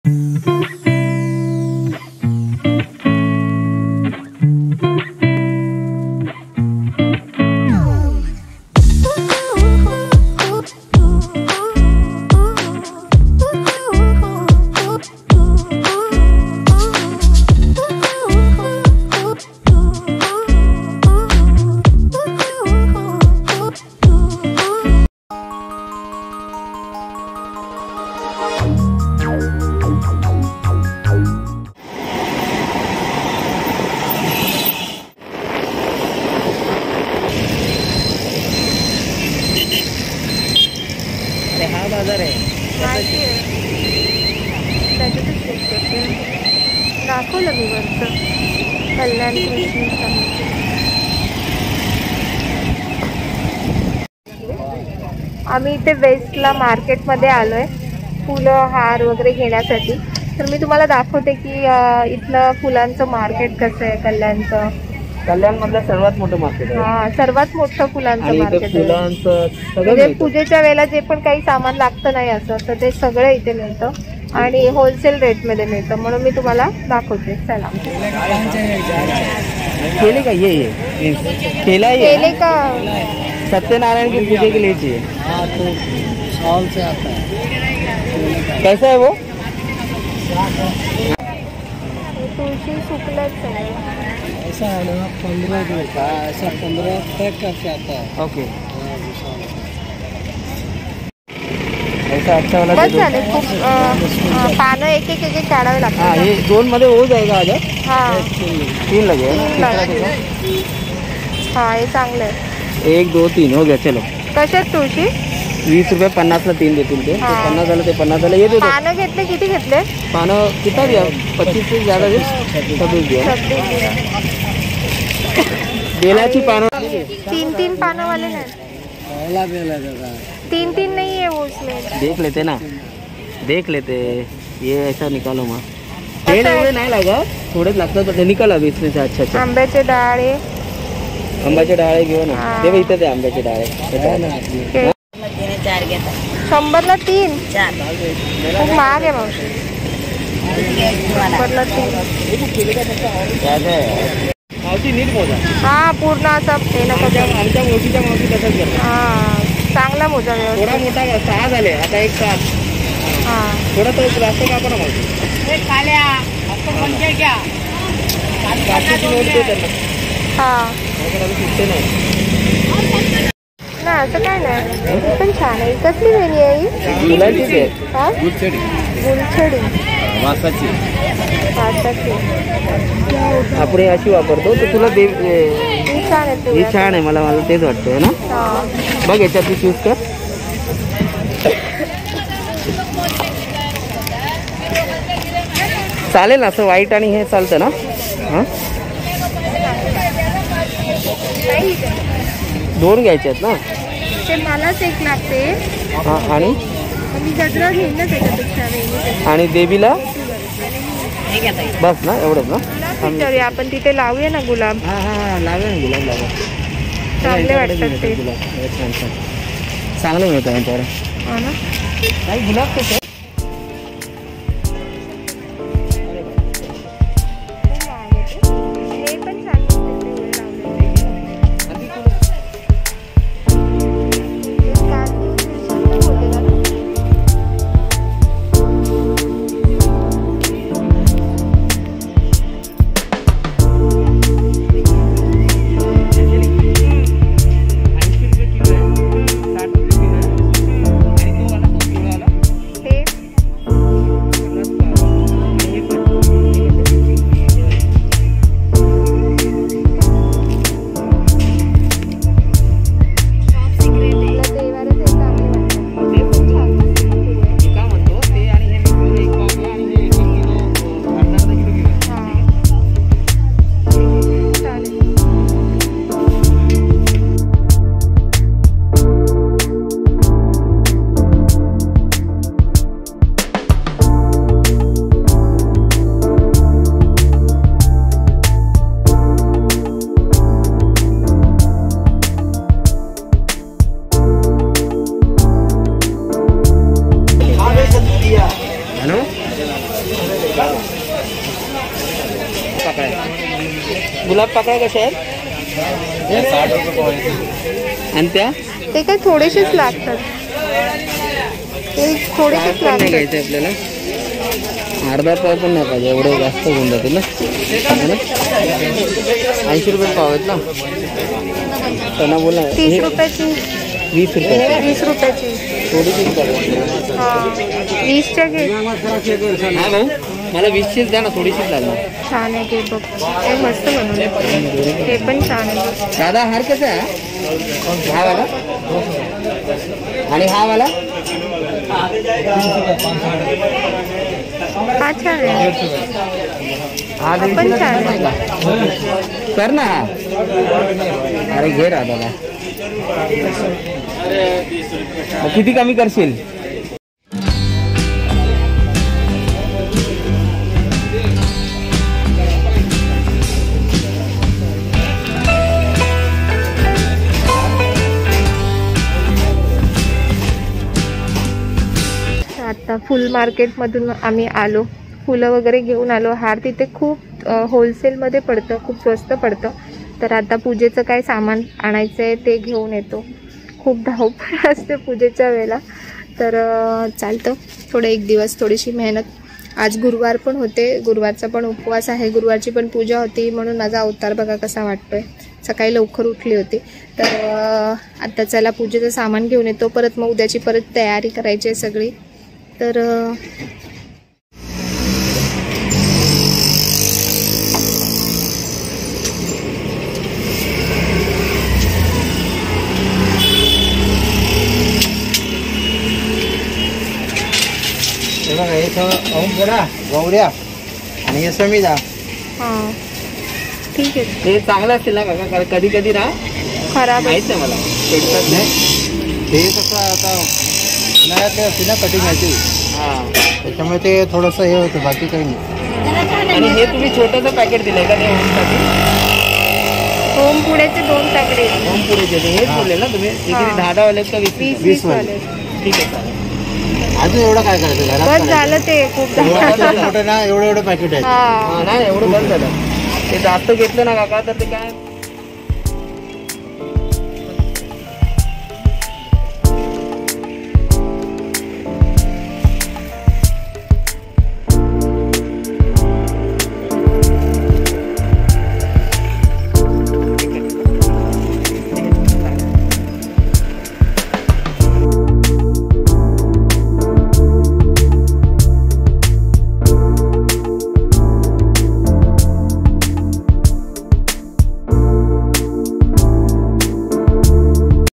हा बाजार आहे दाखवलं मी वरचं कल्याण कृषी समिती. आम्ही इथे वेस्टला मार्केटमध्ये आलोय फुलं हार वगैरे घेण्यासाठी. तर मी तुम्हाला दाखवते की इथलं फुलांचं मार्केट कसं आहे कल्याणचं. कल्याण मधलं सर्वात मोठं मार्केट आहे. हा सर्वात मोठं फुलांचं मार्केट आहे. फुलांचं म्हणजे पूजेच्या वेळेला जे पण काही सामान लागतं नाही असं तर ते सगळं इथे मिळतं आणि होलसेल रेट मध्ये मिळतं. म्हणून मी तुम्हाला दाखवते. चला केले का ये केला केले का सत्यनारायण की पूजा के लिए चाहिए. हाँ तो साल से आता है. कैसा है वो? तुळशी सुकलंच आहे. ऐसा है ना 15 दिन का ऐसा 15 पैक करके आता है. ओके ऐसा अच्छा वाला बस झाले. खूप पानं एक एक एक काढावे लागतात. हाँ ये 2 मध्ये हो जाएगा आज. हाँ 3 लगेगा. हाँ हे चांगलं आहे. 1 2 3 हो गया. चलो कशात तुळशी 20 रुपये 50 ला 3 देतील ते. 50 झालं ते 50 झालं. ये दे दो. पानं घेतले किती घेतले? पानं कितना दिया? 25 से ज़्यादा दे. 26 दिया. बेलाची पानं 3 पानं वाले नाही. 3 नहीं है वो उसमें. देख लेते ना. देख लेते. ये ऐसा निकालो माँ. तेल वगैरे नाही लागत. थोडेच लागतात पण निकाल अभी इसमें से. अच्छा अच्छा. आंब्याचे डाळे. आंब्याचे डाळे घेऊ ना. ते बघ इथे ते आंब्याचे डाळे. 100ला 3. खूप महाग आहे मावशी. 100ला 3. मावशी नीट मोजा. हा पूर्ण असा हे नका द्या. आमच्या मोठीच्या मावशी तसंच करतात. हा चांगला मोजा व्यवस्थित. थोडा मोठा 6 झाले आता 1 7. हा थोडा तो जास्त कापा ना मावशी. हा सुट्टे नाही ना असं काय नाही. पण छान आहे. कसली वेणी आहे ही? मुलांचीच आहे. हा गुलछडी. गुलछडी वासाची. वासाची. आपण हे अशी वापरतो तर तुला ही छान आहे. ही छान आहे. मला तेच वाटतंय ना. हा बघ याच्यात चूज कर. चालेल असं व्हाईट आणि हे चालतं ना. हां 2 घ्यायचे आहेत ना. ते मलाच एक लागते. हां आणि मी गजरा घेईन ना त्याच्यापेक्षा वेणी. आणि देवीला बस ना एवढंच ना. विचारूया आपण तिथे लावूया ना गुलाब. हां हां लावूया ना गुलाब. लावा चांगले वाटतात ते. छान छान चांगलं मिळतं यांच्यावर. हो ना. काही गुलाब कसं हे पण छान हे पाकळ्या गुलाब पाकळ्या कशा आहेत? 60 रुपये पाव आहे. आणि त्या ते काय थोडेसेच लागतात, ते थोडेसेच पाव पण नाही लागतात. घ्यायचे आपल्याला, अर्धा पाव पण नाही पाहिजे, एवढं जास्त होऊन जातील ना. 80 रुपये पाव आहेत ना. त्यांना बोला 30 रुपयाची, 20 रुपये 20 रुपयाची. थोडीशीच करा. हा 20च्या घे. हा भाऊ मला 20चीच द्या ना, थोडीशीच लागणार. छान आहे ते बघ, हे मस्त बनवले, हे पण छान आहे. दादा हार कसा आहे? हा वाला आणि हा वाला हा छान आहे, हा पण छान आहे. कर ना हा. अरे घे रा दादा, किती कमी करशील? आता फुल मार्केटमधून आम्ही आलो, फुलं वगैरे घेऊन आलो. हार तिथे खूप होलसेलमध्ये पडतं, खूप स्वस्त पडतं. तर आता पूजेचं काय सामान आणायचं आहे ते घेऊन येतो. खूप धावपळ असते पूजेच्या वेळेला, तर चालतं थोडं एक दिवस थोडीशी मेहनत. आज गुरुवार पण होते, गुरुवारचा पण उपवास आहे, गुरुवारची पण पूजा होती, म्हणून माझा अवतार बघा कसा वाटतोय. सकाळी लवकर उठली होती. तर आता चला पूजेचं सामान घेऊन येतो, परत मग उद्याची परत तयारी करायची आहे सगळी. तर हे बघा, हे ओमपुरा गौऱ्या आणि हे समीदा. हां ठीक आहे. हे चांगलं असतील ना काका? कधी कधी ना खराब माहित नाही मला, पेटतात नाही. हे कसं आता उन्हाळ्यात असते ना कटिंग ह्याची, हां. त्याच्यामुळे ते थोडंसं हे होतं, बाकी काही नाही. आणि हे तुम्ही छोटंसं पॅकेट दिलंय का ते होमसाठी? ओम पुड्याचे 2 पॅकेट, होम पुरेचे ते हेच बोलले ना तुम्ही? हां. 10 वाले का 20? 20 वाले. ठीक आहे चालेल. अजून एवढं काय करायचं घरात? बस झालं ते खूप एवढं मोठं ना, एवढं पॅकेट आहे. हां नाही एवढं बंद झालं. ते जास्त घेतलं ना काका तर ते काय